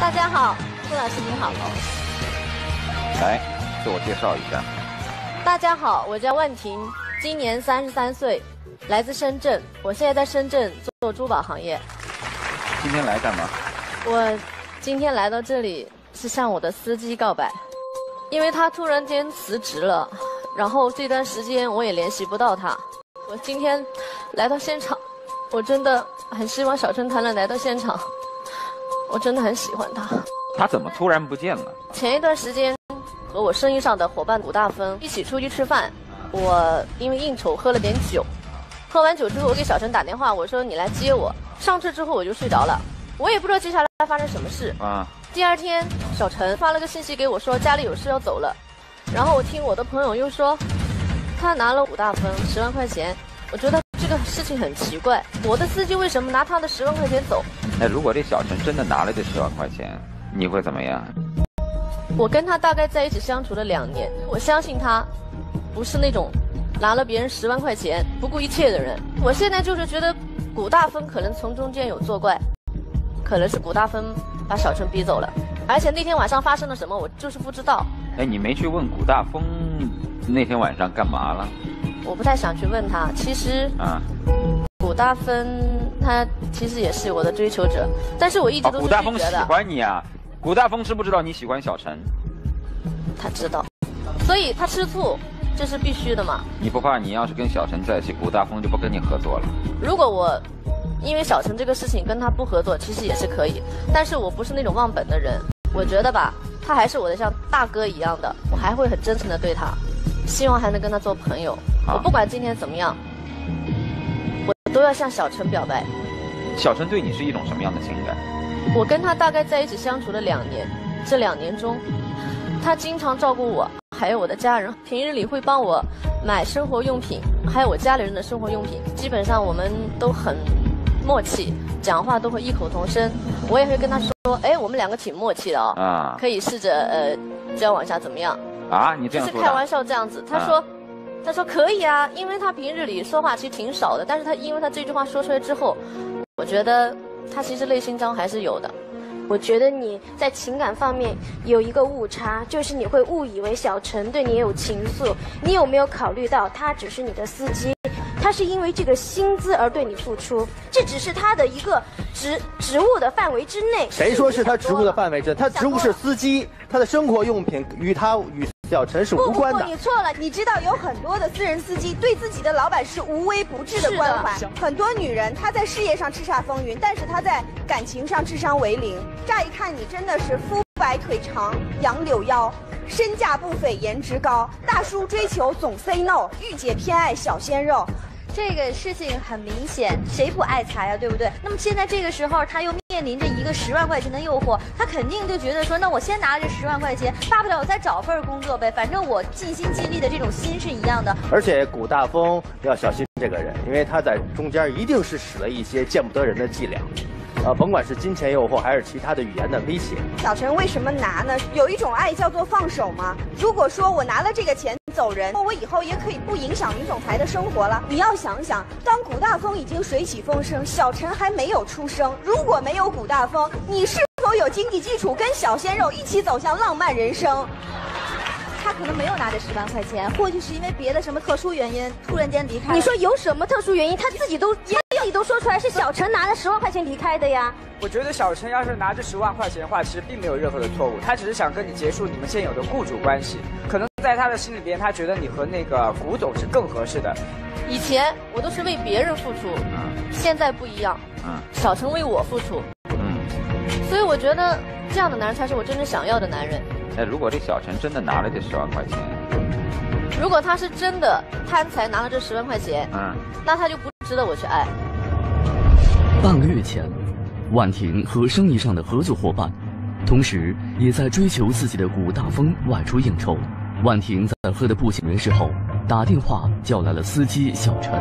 大家好，顾老师您好。 来，自我介绍一下。 大家好，我叫万婷，今年33岁，来自深圳。我现在在深圳做珠宝行业。 今天来干嘛？ 我今天来到这里是向我的司机告白，因为他突然间辞职了，然后这段时间我也联系不到他。我今天来到现场，我真的很希望小陈他能来到现场，我真的很喜欢他。 他怎么突然不见了？ 前一段时间和我生意上的伙伴古大风一起出去吃饭，我因为应酬喝了点酒，喝完酒之后我给小陈打电话，我说你来接我。上车之后我就睡着了，我也不知道接下来发生什么事啊。第二天小陈发了个信息给我说家里有事要走了，然后我听我的朋友又说他拿了古大风10万块钱，我觉得这个事情很奇怪，我的司机为什么拿他的10万块钱走？ 哎，如果这小陈真的拿了这10万块钱，你会怎么样？ 我跟他大概在一起相处了2年，我相信他不是那种拿了别人10万块钱不顾一切的人。我现在就是觉得古大风可能从中间有作怪，可能是古大风把小陈逼走了，而且那天晚上发生了什么我就是不知道。 哎，你没去问古大风那天晚上干嘛了？ 我不太想去问他，其实古大风他其实也是我的追求者，但是我一直都是拒绝的。 古大风喜欢你啊？古大风知不知道你喜欢小陈？ 他知道，所以他吃醋，这是必须的嘛。 你不怕你要是跟小陈在一起，古大风就不跟你合作了？ 如果我因为小陈这个事情跟他不合作，其实也是可以，但是我不是那种忘本的人。我觉得吧，他还是我的像大哥一样的，我还会很真诚的对他，希望还能跟他做朋友。我不管今天怎么样，我都要向小陈表白。 小陈对你是一种什么样的情感？ 我跟他大概在一起相处了2年，这2年中，他经常照顾我，还有我的家人，平日里会帮我买生活用品，还有我家里人的生活用品，基本上我们都很默契，讲话都会异口同声。我也会跟他说，哎，我们2个挺默契的哦，可以试着交往一下怎么样？啊， 你这样说的？ 就是开玩笑这样子。他说可以啊，因为他平日里说话其实挺少的，但是他因为他这句话说出来之后，我觉得他其实内心中还是有的。 我觉得你在情感方面有一个误差，就是你会误以为小陈对你也有情愫。你有没有考虑到他只是你的司机，他是因为这个薪资而对你付出，这只是他的一个职务的范围之内。 谁说是他职务的范围之内？他职务是司机，他的生活用品与小陈是无关的。 不，你错了。你知道有很多的私人司机对自己的老板是无微不至的关怀。很多女人她在事业上叱咤风云，但是她在感情上智商为0。乍一看你真的是肤白腿长，杨柳腰，身价不菲，颜值高，大叔追求总 say no， 御姐偏爱小鲜肉。 这个事情很明显，谁不爱财啊，对不对？那么现在这个时候，他又面临着一个10万块钱的诱惑，他肯定就觉得说，那我先拿这10万块钱，大不了我再找份工作呗，反正我尽心尽力的这种心是一样的。 而且古大风要小心这个人，因为他在中间一定是使了一些见不得人的伎俩。甭管是金钱诱惑还是其他的语言的威胁。 小陈为什么拿呢？有一种爱叫做放手吗？如果说我拿了这个钱走人，我以后也可以不影响女总裁的生活了。你要想想，当古大风已经水起风生，小陈还没有出生，如果没有古大风，你是否有经济基础跟小鲜肉一起走向浪漫人生？ 他可能没有拿这10万块钱，或许是因为别的什么特殊原因突然间离开。 你说有什么特殊原因？他自己都说出来是小陈拿了10万块钱离开的呀。 我觉得小陈要是拿着10万块钱的话，其实并没有任何的错误，他只是想跟你结束你们现有的雇主关系。可能在他的心里边，他觉得你和那个古董是更合适的。 以前我都是为别人付出，现在不一样，小陈为我付出，所以我觉得这样的男人才是我真正想要的男人。 哎，如果这小陈真的拿了这10万块钱， 如果他是真的贪财拿了这10万块钱，那他就不值得我去爱。 半个月前，万婷和生意上的合作伙伴，同时也在追求自己的古大风外出应酬。万婷在喝得不省人事后，打电话叫来了司机小陈。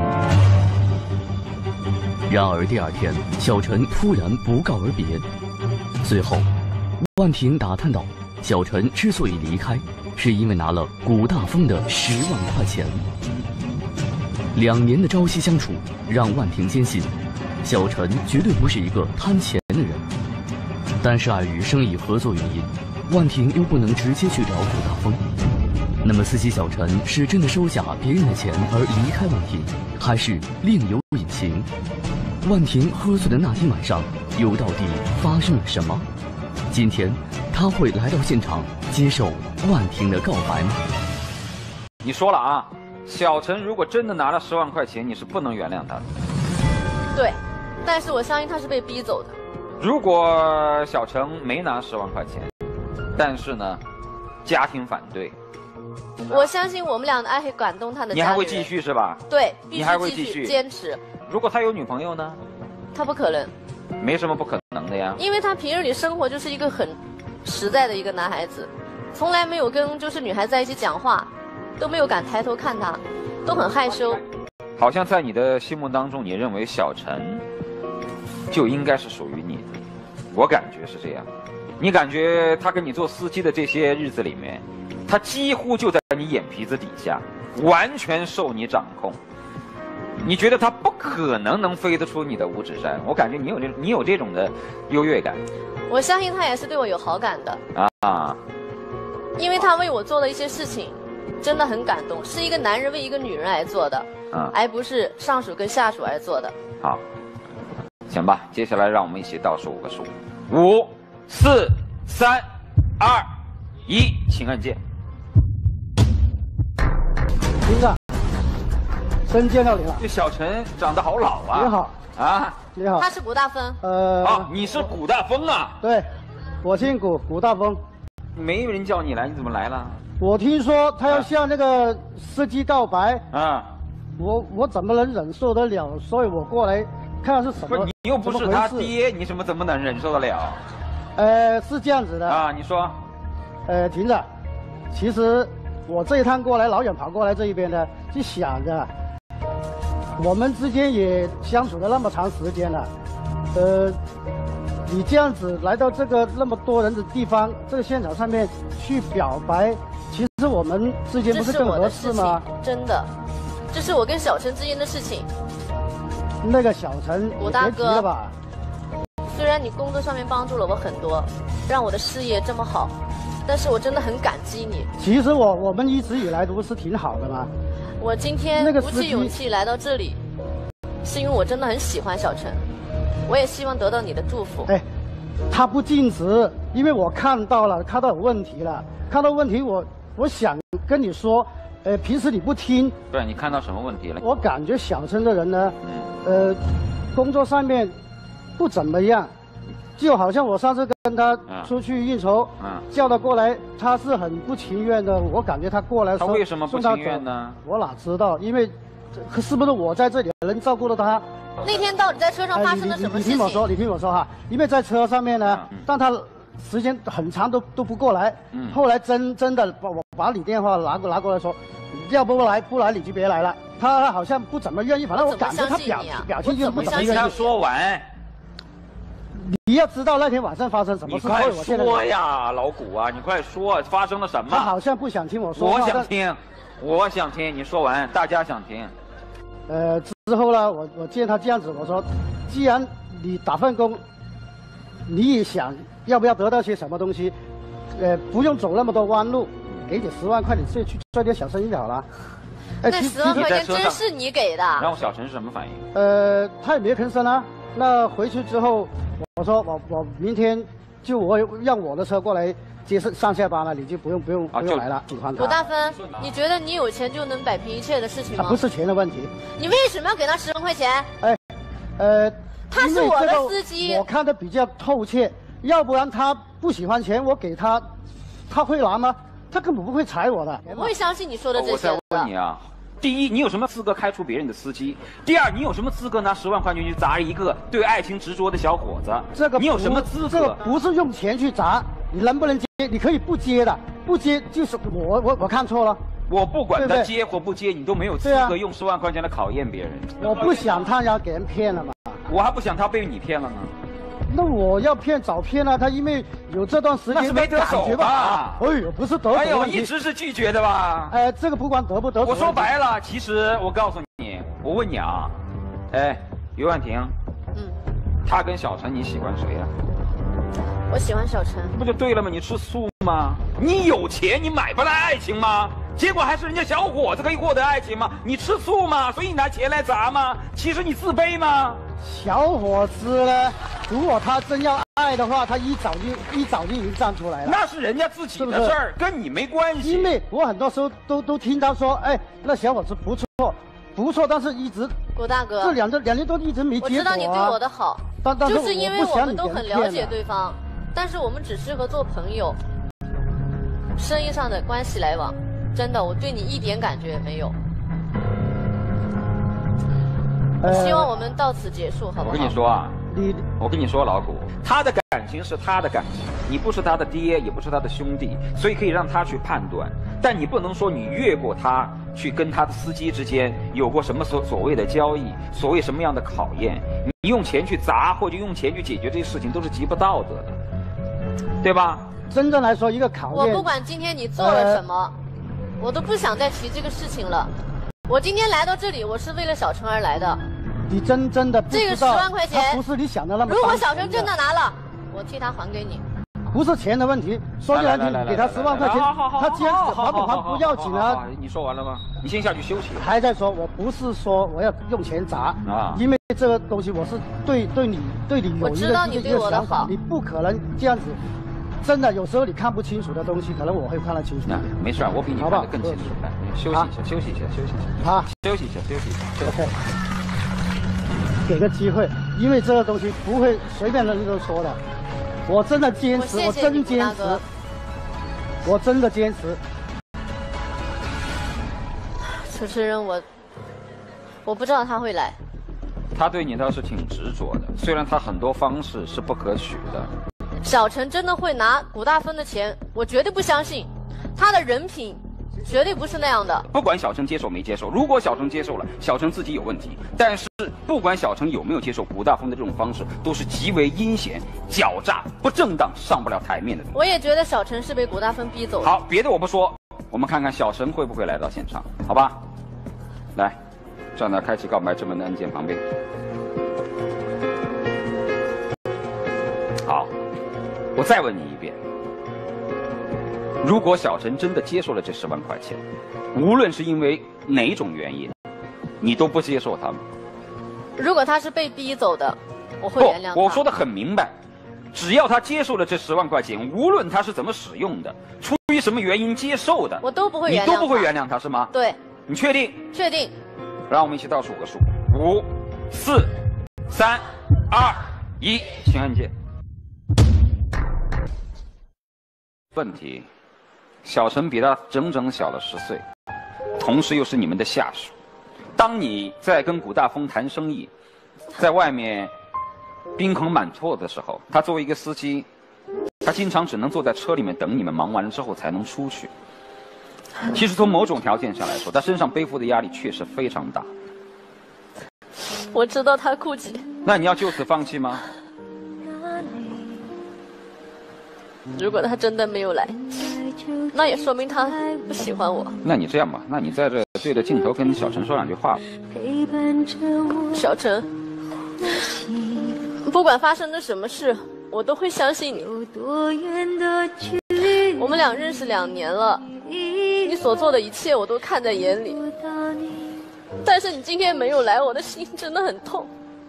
然而第2天，小陈突然不告而别。随后，万婷打探到，小陈之所以离开，是因为拿了古大风的10万块钱。2年的朝夕相处，让万婷坚信，小陈绝对不是一个贪钱的人。 但是碍于生意合作原因，万婷又不能直接去找古大风。那么司机小陈是真的收下别人的钱而离开万婷，还是另有隐情？万婷喝醉的那天晚上又到底发生了什么？今天他会来到现场接受万婷的告白吗？ 你说了啊，小陈如果真的拿了10万块钱，你是不能原谅他的。 对，但是我相信他是被逼走的。 如果小陈没拿10万块钱，但是呢，家庭反对， 我相信我们俩的爱会感动他的家里人。 你还会继续是吧？ 对，必你还会须继续坚持。 如果他有女朋友呢？ 他不可能， 没什么不可能的呀。 因为他平日里生活就是一个很实在的一个男孩子，从来没有跟就是女孩在一起讲话，都没有敢抬头看他，都很害羞。 好像在你的心目当中，你认为小陈就应该是属于你的，我感觉是这样。你感觉他跟你做司机的这些日子里面，他几乎就在你眼皮子底下，完全受你掌控。你觉得他不可能能飞得出你的五指山？我感觉你有这种的优越感。 我相信他也是对我有好感的啊， 因为他为我做了一些事情，真的很感动，是一个男人为一个女人来做的，而不是上属跟下属而做的。 好，行吧，接下来让我们一起倒数5个数，5、4、3、2、1，请按键。 听着。真见到你了， 这小陈长得好老啊！ 你好啊， 你好， 他是古大风。 你是古大风啊？ 对，我姓古，古大风。 没有人叫你来，你怎么来了？ 我听说他要向那个司机告白啊， 我怎么能忍受得了？所以我过来看看是什么。 不是你又不是他爹，你怎么能忍受得了？ 是这样子的啊，你说。 婷子，其实我这一趟过来，老远跑过来这一边呢，是想着。我们之间也相处了那么长时间了，你这样子来到这个那么多人的地方，这个现场上面去表白，其实我们之间不是更合适吗？ 真的，这是我跟小陈之间的事情。 那个小陈， 我大哥了吧？ 虽然你工作上面帮助了我很多，让我的事业这么好，但是我真的很感激你。 其实我们一直以来不是挺好的吗？ 我今天鼓起勇气来到这里，是因为我真的很喜欢小陈，我也希望得到你的祝福。 他不尽职，因为我看到有问题了，看到问题我想跟你说，平时你不听。 对，你看到什么问题了？ 我感觉小陈的人呢，工作上面不怎么样，就好像我上次跟他出去应酬，叫他过来，他是很不情愿的。我感觉他过来， 他为什么不情愿呢？ 我哪知道？因为是不是我在这里能照顾到他？ 那天到底在车上发生了什么事情？ 你听我说哈，因为在车上面呢，但他时间很长都不过来。后来真的我把你电话拿过来说，要不来你就别来了。他好像不怎么愿意，反正我感觉他表情就不怎么愿意。 他说完。 你要知道那天晚上发生什么事， 你快说呀，老古啊，你快说发生了什么？ 他好像不想听我说话。 我想听，你说完，大家想听。 之后呢，我见他这样子，我说，既然你打份工，你也想要不要得到些什么东西，不用走那么多弯路，给你10万块，你去做点小生意就好了。 那10万块钱真是你给的？ 然后小陈是什么反应？ 他也没吭声啊。那回去之后，我说我明天就让我的车过来接上下班了，你就不用来了。喜欢他。 古大风，你觉得你有钱就能摆平一切的事情吗？ 不是钱的问题。 你为什么要给他10万块钱？他是我的司机， 我看得比较透彻。要不然他不喜欢钱，我给他，他会拿吗？他根本不会踩我的。 我不会相信你说的这些。 我再问你啊。第一，你有什么资格开除别人的司机？第二，你有什么资格拿10万块钱去砸一个对爱情执着的小伙子？你有什么资格？ 这个不是用钱去砸，你能不能接？你可以不接的，不接就是我看错了。 我不管他接或不接，你都没有资格用10万块钱来考验别人。 我不想他要给人骗了嘛。 我还不想他被你骗了呢。 那我要骗早骗了他，因为有这段时间那是没得手吧？ 哎呦，不是得手。 哎呦，一直是拒绝的吧？ 这个不管得不得。 我说白了，其实我告诉你，我问你啊，于婉婷，他跟小陈你喜欢谁呀？ 我喜欢小陈， 不就对了吗？你吃素吗？你有钱你买不来爱情吗？结果还是人家小伙子可以获得爱情吗？你吃素吗？所以你拿钱来砸吗？其实你自卑吗？ 小伙子呢？如果他真要爱的话，他一早就已经站出来了。 那是人家自己的事儿，跟你没关系。 因为我很多时候都听到说，哎，那小伙子不错，但是一直谷大哥， 这两年多一直没结果啊。 我知道你对我的好， 但就是因为我们都很了解对方，但是我们只适合做朋友，生意上的关系来往。真的，我对你一点感觉也没有。我希望我们到此结束，好不好？ 我跟你说啊，我跟你说，老谷，他的感情是他的感情，你不是他的爹，也不是他的兄弟，所以可以让他去判断。但你不能说你越过他去跟他的司机之间有过什么所谓的交易，所谓什么样的考验，你用钱去砸或者用钱去解决这些事情都是极不道德的，对吧？ 真正来说，一个考验。 我不管今天你做了什么。我都不想再提这个事情了。我今天来到这里，我是为了小陈而来的。 你真的不知道这个10万块钱不是你想的那么。 如果小陈真的拿了，我替他还给你。 不是钱的问题，说起来你给他10万块钱，他坚持还不要紧啊。 你说完了吗？你先下去休息。 还在说，我不是说我要用钱砸啊，因为这个东西我是对你有一个想法，你不可能这样子。真的，有时候你看不清楚的东西，可能我会看得清楚。 没事，我比你看得更清楚。休息一下，休息一下，休息一下。好，休息一下，休息一下。 OK， 给个机会，因为这个东西不会随便人都说的。我真的坚持，我真坚持，我真的坚持。 主持人，我不知道他会来。 他对你倒是挺执着的，虽然他很多方式是不可取的。 小陈真的会拿谷大芬的钱，我绝对不相信，他的人品绝对不是那样的。 不管小陈接受没接受，如果小陈接受了，小陈自己有问题。但是不管小陈有没有接受谷大芬的这种方式，都是极为阴险、狡诈、不正当、上不了台面的东西。 我也觉得小陈是被谷大芬逼走的。 好，别的我不说，我们看看小陈会不会来到现场，好吧？来，站在开启告白之门的按键旁边。好。我再问你一遍，如果小陈真的接受了这10万块钱，无论是因为哪种原因，你都不接受他吗？ 如果他是被逼走的，我会原谅他。 我说的很明白，只要他接受了这10万块钱，无论他是怎么使用的，出于什么原因接受的， 我都不会原谅他。 你都不会原谅他是吗？ 对。 你确定？ 确定。 让我们一起倒数个数：5、4、3、2、1，请按键。问题，小陈比他整整小了10岁，同时又是你们的下属。当你在跟谷大丰谈生意，在外面兵坑满座的时候，他作为一个司机，他经常只能坐在车里面等你们忙完了之后才能出去。其实从某种条件上来说，他身上背负的压力确实非常大。 我知道他顾忌。 那你要就此放弃吗？ 如果他真的没有来，那也说明他不喜欢我。 那你这样吧，那你在这对着镜头跟小陈说2句话。 小陈，不管发生了什么事，我都会相信你。我们俩认识2年了，你所做的一切我都看在眼里。但是你今天没有来，我的心真的很痛。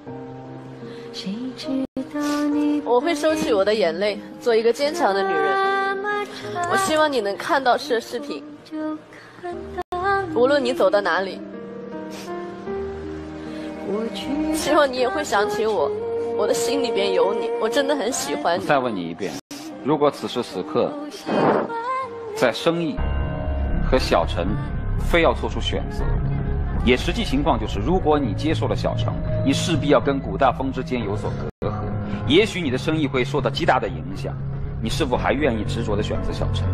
我会收起我的眼泪，做一个坚强的女人。我希望你能看到这视频，无论你走到哪里，希望你也会想起我，我的心里边有你，我真的很喜欢你。 再问你一遍，如果此时此刻，在生意和小陈非要做出选择，也实际情况就是，如果你接受了小陈，你势必要跟谷大丰之间有所隔阂，也许你的生意会受到极大的影响，你是否还愿意执着地选择小陈？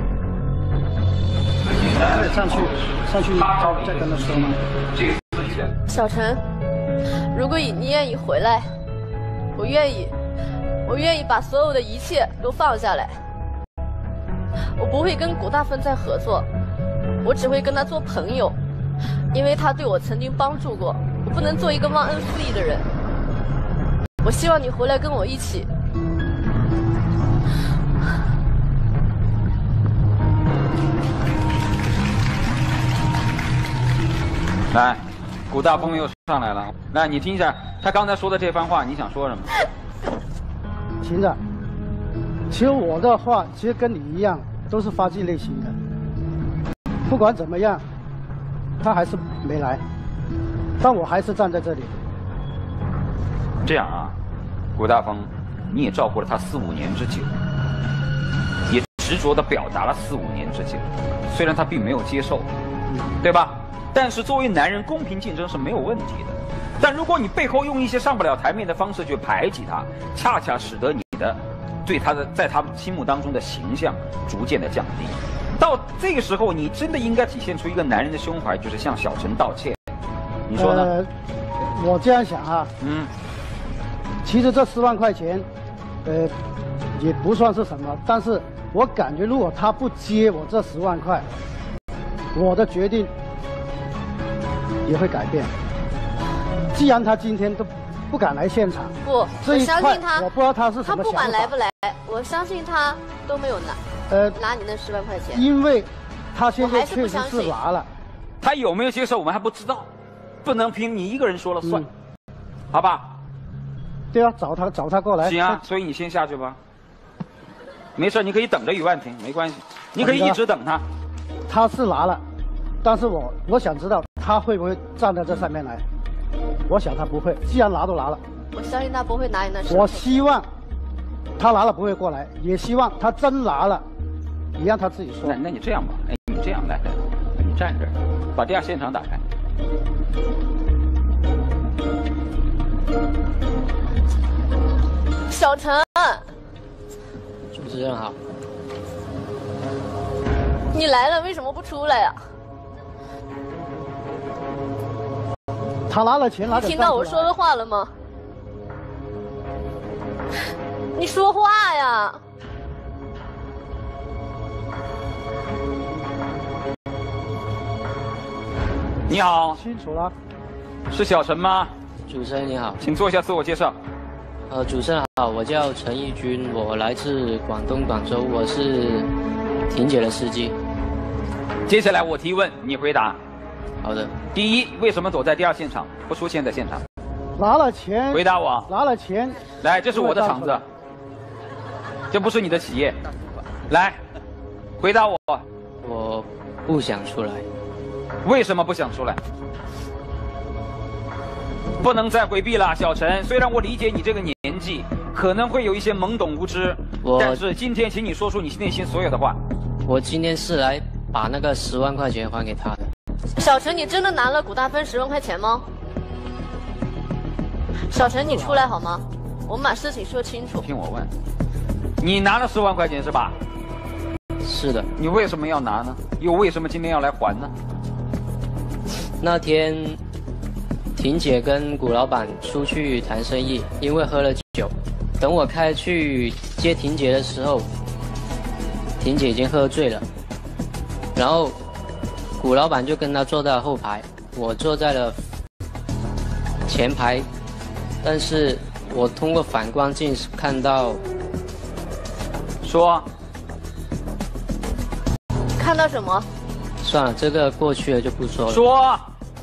上去再跟他说吗？ 小陈，如果你愿意回来，我愿意把所有的一切都放下来。我不会跟谷大芬再合作，我只会跟他做朋友，因为他对我曾经帮助过，我不能做一个忘恩负义的人。我希望你回来跟我一起来，古大风又上来了，来你听一下他刚才说的这番话，你想说什么？ 行的，其实我的话其实跟你一样，都是发际类型的。不管怎么样，他还是没来，但我还是站在这里。 这样啊，古大风，你也照顾了他4、5年之久，也执着地表达了4、5年之久，虽然他并没有接受，对吧？但是作为男人，公平竞争是没有问题的。但如果你背后用一些上不了台面的方式去排挤他，恰恰使得你的对他的在他们心目当中的形象逐渐的降低。到这个时候，你真的应该体现出一个男人的胸怀，就是向小陈道歉。你说呢？ 我这样想啊，其实这10万块钱，也不算是什么，但是我感觉如果他不接我这10万块，我的决定也会改变。既然他今天都不敢来现场， 不，我相信他， 我不知道他是什么想法。 他不管来不来，我相信他都没有拿你那10万块钱， 因为他现在确实是拿了， 他有没有接受我们还不知道，不能凭你一个人说了算，好吧？ 对啊，找他过来。 行啊，所以你先下去吧。没事，你可以等着于万婷，没关系，你可以一直等他。 他是拿了，但是我想知道他会不会站在这上面来。我想他不会，既然拿都拿了， 我相信他不会拿你那10万。 我希望他拿了不会过来，也希望他真拿了，你让他自己说。 那你这样吧，哎，你这样来，你站这儿，把地下现场打开。 小陈， 主持人好。 你来了，为什么不出来呀？ 他拿了钱，拿点。 听到我说的话了吗？你说话呀！ 你好， 清楚了。 是小陈吗？ 主持人你好， 请做一下自我介绍。 主持人好，我叫陈义军，我来自广东广州，我是婷姐的司机。 接下来我提问，你回答。 好的。 第一，为什么躲在第二现场，不出现在现场？ 拿了钱。 回答我。 拿了钱。 来，这是我的厂子，这不是你的企业。来，回答我。 我不想出来。 为什么不想出来？不能再回避了，小陈。虽然我理解你这个年纪可能会有一些懵懂无知，但是今天请你说出你内心所有的话。 我今天是来把那个10万块钱还给他的。 小陈，你真的拿了古大芬10万块钱吗？小陈，你出来好吗？我们把事情说清楚。 听我问，你拿了10万块钱是吧？ 是的。 你为什么要拿呢？又为什么今天要来还呢？ 那天婷姐跟古老板出去谈生意，因为喝了酒，等我开去接婷姐的时候，婷姐已经喝醉了，然后古老板就跟他坐在后排，我坐在了前排，但是我通过反光镜看到， 说， 看到什么？ 算了，这个过去了就不说了。 说，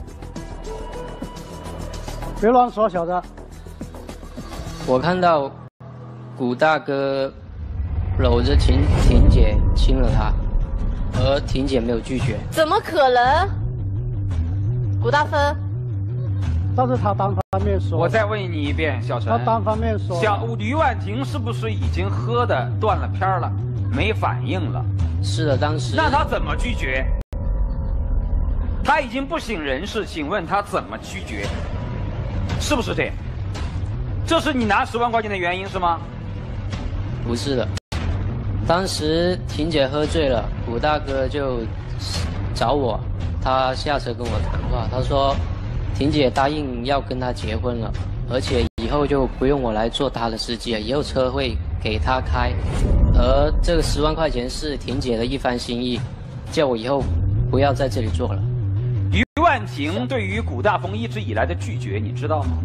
别乱说，小子。 我看到古大哥搂着婷姐亲了他，而婷姐没有拒绝。 怎么可能？古大芬。 但是他单方面说。 我再问你一遍，小陈。 他单方面说。 于婉婷是不是已经喝的断了片了，没反应了？ 是的，当时。 那他怎么拒绝？他已经不省人事，请问他怎么拒绝？是不是这样？这是你拿10万块钱的原因是吗？ 不是的，当时婷姐喝醉了，古大哥就找我，他下车跟我谈话，他说婷姐答应要跟他结婚了，而且以后就不用我来做他的司机了，以后车会给他开，而这个10万块钱是婷姐的一番心意，叫我以后不要在这里做了。 于婉婷对于古大风一直以来的拒绝，你知道吗？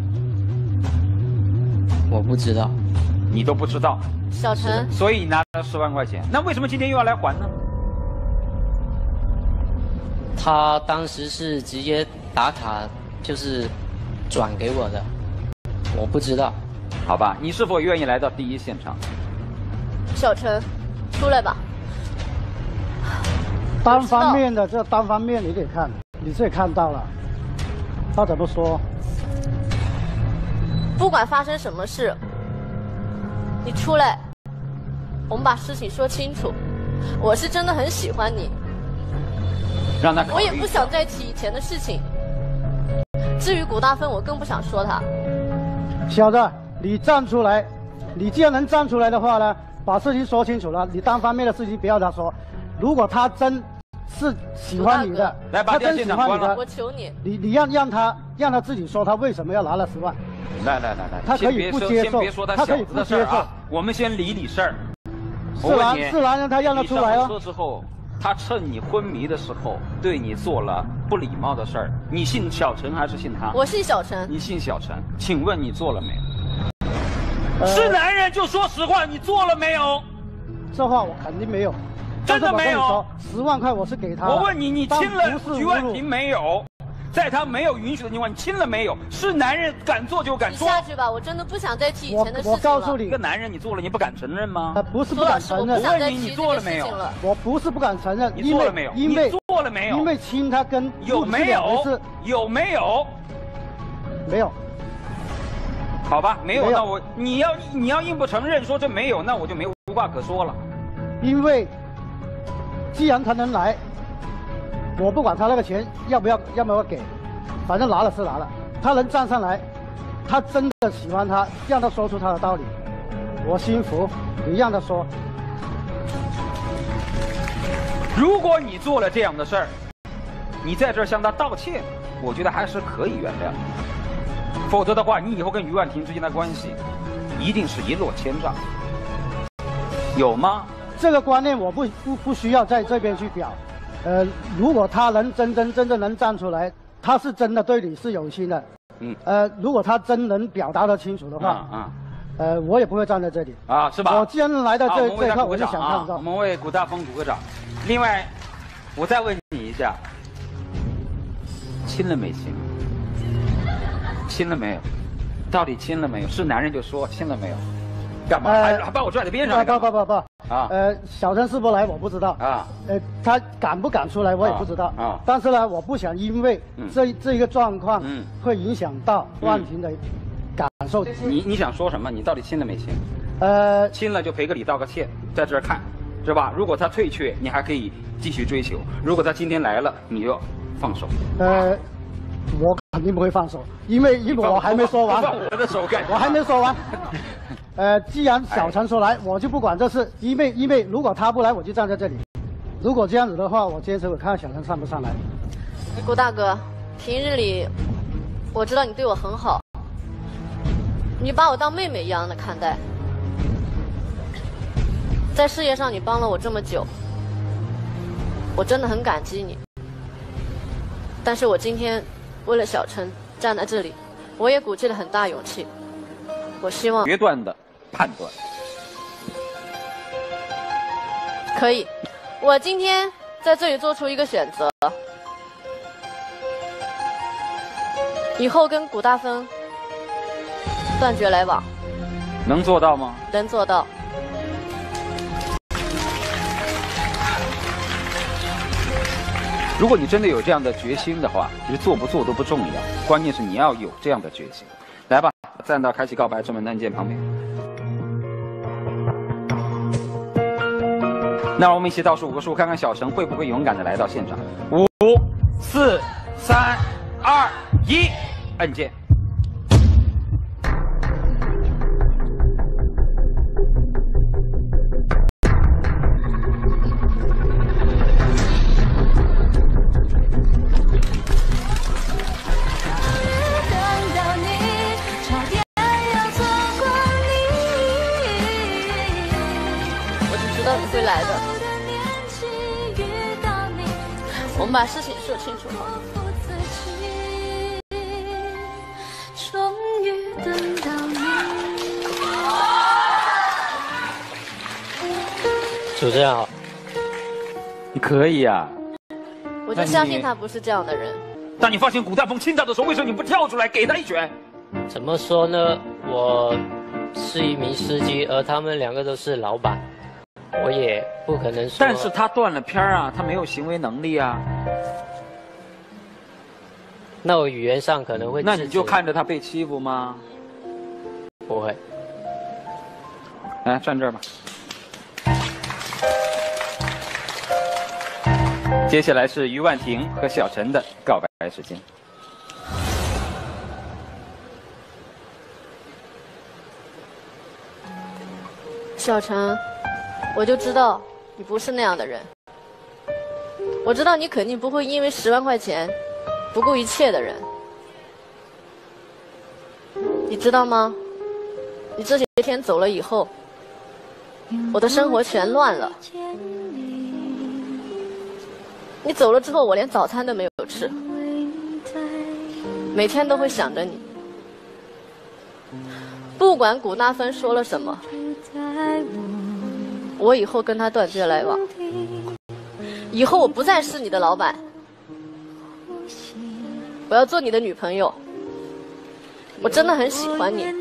我不知道。 你都不知道。 小陈。 所以你拿了10万块钱，那为什么今天又要来还呢？ 他当时是直接打卡，就是转给我的，我不知道。 好吧，你是否愿意来到第一现场？ 小陈，出来吧。 单方面的，这单方面你得看，你自己看到了，他怎么说？ 不管发生什么事，你出来，我们把事情说清楚。我是真的很喜欢你， 让他考虑。 我也不想再提以前的事情。至于古大芬，我更不想说他。 小子，你站出来，你既然能站出来的话呢，把事情说清楚了，你单方面的事情不要他说。如果他真是喜欢你的，他真喜欢你的， 我求你， 你让他自己说他为什么要拿了10万。 来， 他可以不接受， 先别说他可以不接受。 我们先理事儿。 是让他让他出来你上车之后，他趁你昏迷的时候对你做了不礼貌的事儿，你信小陈还是信他？ 我信小陈。 你信小陈？请问你做了没有？是男人就说实话，你做了没有？ 这话我肯定没有。 真的没有 ？10万块我是给他。 我问你，你亲了于婉婷没有？在他没有允许的情况，你亲了没有？是男人敢做就敢说。 下去吧，我真的不想再提以前的事情了。 我告诉你， 一个男人你做了，你不敢承认吗？ 不是不敢承认。 我问你，你做了没有？ 我不是不敢承认。 你做了没有？ 因为做了没有？ 因为亲他跟有没有？有没有？ 没有。 好吧，没有。那我你要硬不承认说这没有，那我就无话可说了。 因为既然他能来，我不管他那个钱要不要给。反正拿了是拿了，他能站上来，他真的喜欢他，让他说出他的道理，我心服。你让他说。 如果你做了这样的事儿，你在这儿向他道歉，我觉得还是可以原谅。否则的话，你以后跟于婉婷之间的关系，一定是一落千丈。有吗？ 这个观念我不需要在这边去表。如果他能真正能站出来。他是真的对你是有心的，如果他真能表达得清楚的话，我也不会站在这里啊，是吧？ 我既然来到这一块，我就想看到。 我们为古大风鼓个掌。另外，我再问你一下，亲了没亲？亲了没有？到底亲了没有？是男人就说亲了没有？干嘛？还把我拽在边上？ 不。啊，小陈是不来我不知道啊，他敢不敢出来我也不知道啊。但是呢，我不想因为这一个状况，会影响到婉婷的感受。 你想说什么？你到底亲了没亲？亲了就赔个礼道个歉，在这儿看，是吧？如果他退却，你还可以继续追求；如果他今天来了，你就放手。 我肯定不会放手，因为我还没说完。 我的手干， 我还没说完。既然小陈说来，我就不管这事，因为如果他不来，我就站在这里。如果这样子的话，我坚持我看小陈上不上来。 顾大哥，平日里我知道你对我很好，你把我当妹妹一样的看待，在事业上你帮了我这么久，我真的很感激你。但是我今天为了小陈站在这里，我也鼓起了很大勇气。我希望决断的判断可以。我今天在这里做出一个选择，以后跟古大芬断绝来往。 能做到吗？ 能做到。 如果你真的有这样的决心的话，其实做不做都不重要，关键是你要有这样的决心。来吧，站到开启告白之门的按键旁边。那我们一起倒数5个数，看看小陈会不会勇敢的来到现场。5、4、3、2、1，按键。 会来的，我们把事情说清楚好吗？ 主持人好， 你可以啊。 我就相信他不是这样的人。 当你发现古大风侵他的时候，为什么你不跳出来给他一拳？ 怎么说呢？我是一名司机，而他们两个都是老板，我也不可能说。 但是他断了片啊，他没有行为能力啊。 那我语言上可能会。 那你就看着他被欺负吗？ 不会。 来，站这儿吧。接下来是于婉婷和小陈的告白时间。 小陈，我就知道你不是那样的人。我知道你肯定不会因为10万块钱不顾一切的人。你知道吗？你这些天走了以后，我的生活全乱了。你走了之后，我连早餐都没有吃，每天都会想着你。不管古大芬说了什么，我以后跟他断绝来往。以后我不再是你的老板，我要做你的女朋友。我真的很喜欢你。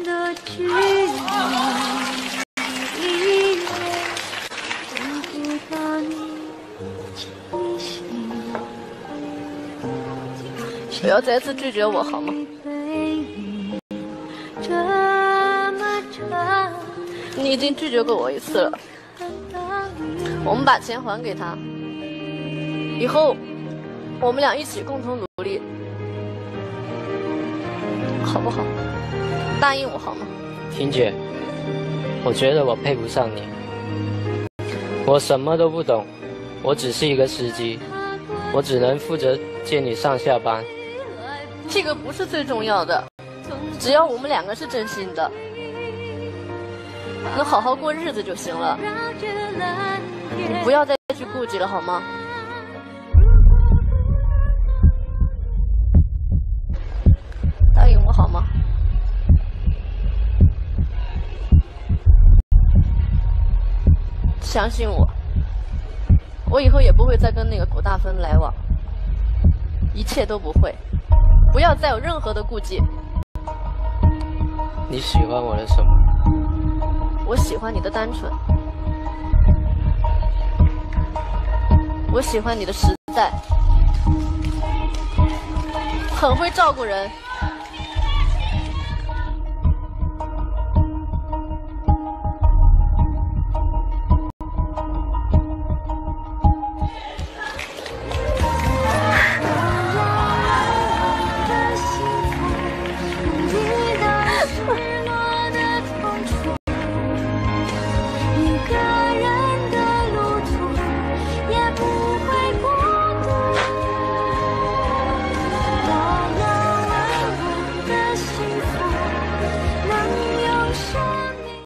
不要再次拒绝我好吗？你已经拒绝过我1次了。我们把钱还给他，以后我们俩一起共同努力，好不好？答应我好吗？ 婷姐，我觉得我配不上你。我什么都不懂，我只是一个司机，我只能负责接你上下班。 这个不是最重要的，只要我们两个是真心的，能好好过日子就行了。你不要再去顾忌了好吗？答应我好吗？相信我，我以后也不会再跟那个古大芬来往，一切都不会。不要再有任何的顾忌。 你喜欢我的什么？ 我喜欢你的单纯，我喜欢你的实在，很会照顾人，